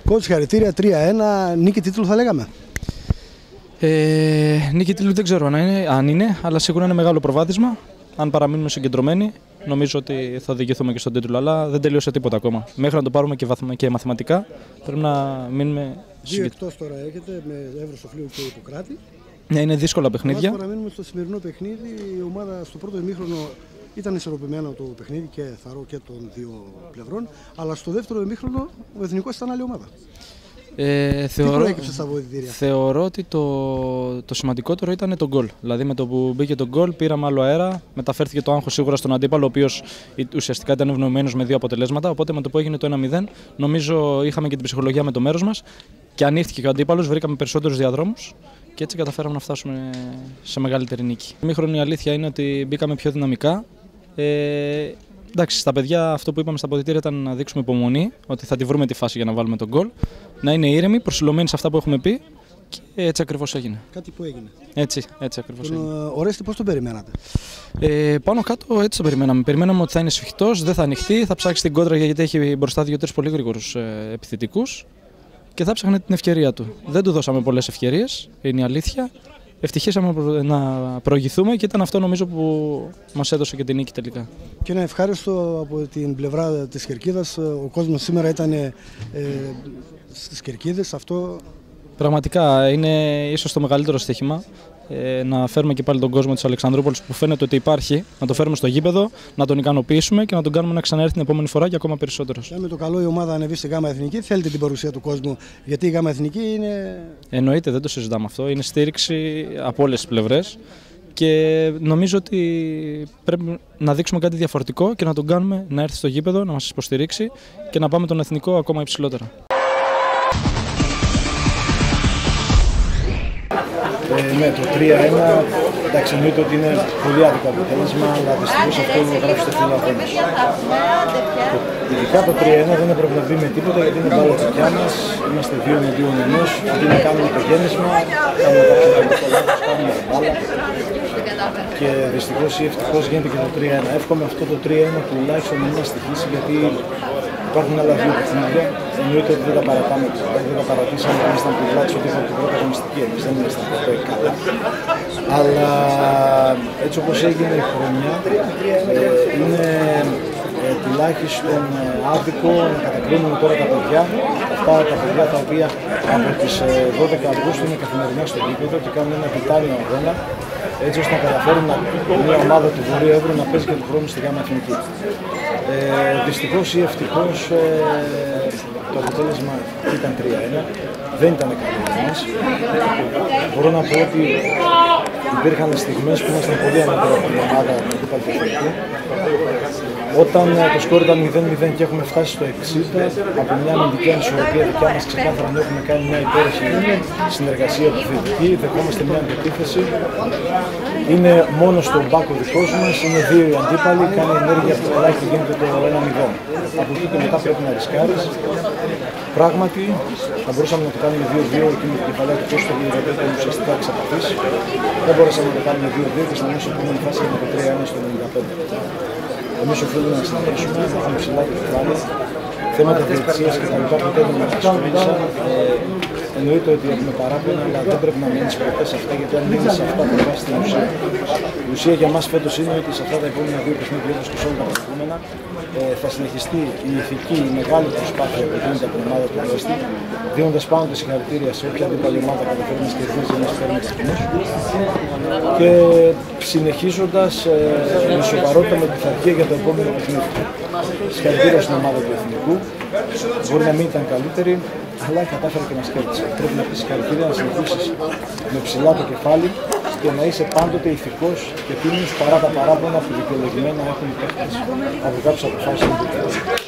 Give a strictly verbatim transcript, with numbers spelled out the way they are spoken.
Coach, συγχαρητήρια, τρία ένα, νίκη τίτλου θα λέγαμε. Ε, νίκη τίτλου δεν ξέρω αν είναι, αν είναι, αλλά σίγουρα είναι μεγάλο προβάδισμα. Αν παραμείνουμε συγκεντρωμένοι, νομίζω ότι θα οδηγηθούμε και στον τίτλο. Αλλά δεν τελείωσε τίποτα ακόμα. Μέχρι να το πάρουμε και, βαθμα, και μαθηματικά, πρέπει να μείνουμε. Δύο εκτός τώρα έχετε με Εύρος Σοφλίου και Ιπποκράτη. Ναι, είναι δύσκολα παιχνίδια. Αν παραμείνουμε στο σημερινό παιχνίδι, η ομάδα στο πρώτο ημίχρονο ήταν ισορροπημένο το παιχνίδι και θαρώ και των δύο πλευρών. Αλλά στο δεύτερο ημίχρονο ο Εθνικός ήταν άλλη ομάδα. Ε, θεωρώ, στα θεωρώ ότι το, το σημαντικότερο ήταν το γκολ. Δηλαδή με το που μπήκε το γκολ πήραμε άλλο αέρα, μεταφέρθηκε το άγχος σίγουρα στον αντίπαλο, ο οποίος ουσιαστικά ήταν ευνοημένος με δύο αποτελέσματα. Οπότε με το που έγινε το ένα μηδέν, νομίζω είχαμε και την ψυχολογία με το μέρος μας και ανοίχθηκε και ο αντίπαλος, βρήκαμε περισσότερους διαδρόμους και έτσι καταφέραμε να φτάσουμε σε μεγαλύτερη νίκη. Η μήχρονη αλήθεια είναι ότι μπήκαμε πιο δυναμικά. Ε, Εντάξει, στα παιδιά αυτό που είπαμε στα αποδυτήρια ήταν να δείξουμε υπομονή, ότι θα τη βρούμε τη φάση για να βάλουμε τον γκολ. Να είναι ήρεμοι, προσιλωμένοι σε αυτά που έχουμε πει και έτσι ακριβώς έγινε. Κάτι που έγινε. Έτσι, έτσι ακριβώς έγινε. Ο Ρέστη πώς τον περιμένατε? Ε, πάνω κάτω έτσι το περιμέναμε. Περιμέναμε ότι θα είναι σφιχτός, δεν θα ανοιχτεί, θα ψάξει την κόντρα γιατί έχει μπροστά δύο-τρεις πολύ γρήγορους ε, επιθετικούς και θα ψάχνει την ευκαιρία του. Δεν του δώσαμε πολλές ευκαιρίες, είναι η αλήθεια. Ευτυχήσαμε να προηγηθούμε και ήταν αυτό νομίζω που μας έδωσε και την νίκη τελικά. Και είναι ευχάριστο από την πλευρά της Κερκίδας. Ο κόσμος σήμερα ήταν ε, στις Κερκίδες. Αυτό... Πραγματικά είναι ίσως το μεγαλύτερο στοίχημα. Ε, να φέρουμε και πάλι τον κόσμο της Αλεξανδρούπολης που φαίνεται ότι υπάρχει, να το φέρουμε στο γήπεδο, να τον ικανοποιήσουμε και να τον κάνουμε να ξαναέρθει την επόμενη φορά και ακόμα περισσότερο. Και με το καλό η ομάδα ανεβεί στη ΓΑΜΑ Εθνική, θέλετε την παρουσία του κόσμου, γιατί η ΓΑΜΑ Εθνική είναι. Εννοείται, δεν το συζητάμε αυτό. Είναι στήριξη από όλες τις πλευρές και νομίζω ότι πρέπει να δείξουμε κάτι διαφορετικό και να τον κάνουμε να έρθει στο γήπεδο, να μας υποστηρίξει και να πάμε τον εθνικό ακόμα υψηλότερα. Ε, ναι, το τρία ένα, εντάξει, εννοείται ότι είναι πολύ άδικο αποτέλεσμα, αλλά δυστυχώς αυτό γράφει στο φύλλο αγώνας. Ειδικά το τρία ένα δεν έπρεπε να δει με τίποτα γιατί είναι μπάλα δικιά μας, είμαστε δύο εναντίον ενός, αντί να κάνουμε το γέννησμα, κάνουμε κάποια λάθος, κάνουμε την μπάλα. Και δυστυχώς ή ευτυχώς γίνεται και το τρία ένα. Εύχομαι αυτό το τρία ένα τουλάχιστον να μας στοιχήσει γιατί υπάρχουν άλλα δύο παιχνίδια. Εννοείται ότι δεν τα παρατάμε, δεν τα παρατήσαμε, δεν ήμασταν πιλάτες ότι είχαμε την πρώτη αγωνιστική, εμείς δεν ήμασταν ποτέ καλά. Αλλά έτσι όπως έγινε η χρονιά, ε, είναι ε, τουλάχιστον άδικο να κατακρίνουμε τώρα τα παιδιά, αυτά τα παιδιά τα οποία από τις δώδεκα Αυγούστου είναι καθημερινά στο γήπεδο και κάνουν ένα τιτάνιο αγώνα, έτσι ώστε να καταφέρουν μια ομάδα του Βορείου Εύρου να παίζει και του χρόνου στη ΓΑΜΑ Εθνική. Ε, δυστυχώς ή ευτυχώς ε, το αποτέλεσμα ήταν τρία ένα, δεν ήταν καλό για μας. Μπορώ να πω ότι υπήρχαν στιγμές που ήμασταν πολύ ανώτεροι από την ομάδα του αντίπαλου του εθνικού. Όταν το σκόρ ήταν μηδέν μηδέν και έχουμε φτάσει στο εξήντα, από μια αμυντική ανισορροπία δικιά μας ξεκάθαρα έχουμε κάνει μια υπέροχη συνεργασία επιθετική, δεχόμαστε μια αντεπίθεση. Είναι μόνο στον μπάκο δικός μας, είναι δύο οι αντίπαλοι, κάνει ενέργεια από το καλά και γίνεται το ένα μηδέν. Από εκεί και μετά πρέπει να ρισκάρεις. Πράγματι, θα μπορούσαμε να το κάνουμε δύο δύο εκεί με την κεφαλαία του Κώστα και γιατί ήταν ουσιαστικά εξαπαθής. Δεν μπορούσαμε να το κάνουμε δύο δύο και στην επόμενη φάση με το τρία ένα στο ενενήντα πέντε. Εμείς οφείλουμε να συνεχίσουμε, να έχουμε ψηλά το κεφάλι. Θέματα διετησίας και τα λοιπά ποτέ δεν μας ασχολήσαν. Εννοείται ότι έχουμε παράπονα, αλλά δεν πρέπει να μείνεις ποτέ σε αυτά, γιατί αν μείνεις σε αυτά θα βάζει την ουσία. Η ουσία για μας φέτος είναι ότι σε αυτά τα επόμενα δύο παιχνίδια όπως και σε όλα τα προηγούμενα θα συνεχιστεί η ηθική, η μεγάλη προσπάθεια που γίνεται από την ομάδα του Ρέστη, δίνοντας πάνω τα συγχαρητήρια σε όποια αντίπαλη ομάδα καταφέρει να κερδίζει ή να φέρνει βαθμούς και συνεχίζοντας ε, με σοβαρότητα με πειθαρχία για το επόμενο παιχνίδι. Συγχαρητήρια στην ομάδα του Εθνικού. Μπορεί να μην ήταν καλύτερη, αλλά κατάφερε και μας κέρδισε. Πρέπει να πεις συγχαρητήρια, να συνεχίσεις με ψηλά το κεφάλι και να είσαι πάντοτε ηθικός και τίμιος παρά τα παράπονα που δικαιολογημένα έχουν οι παίκτες από κάποιες αποφάσεις.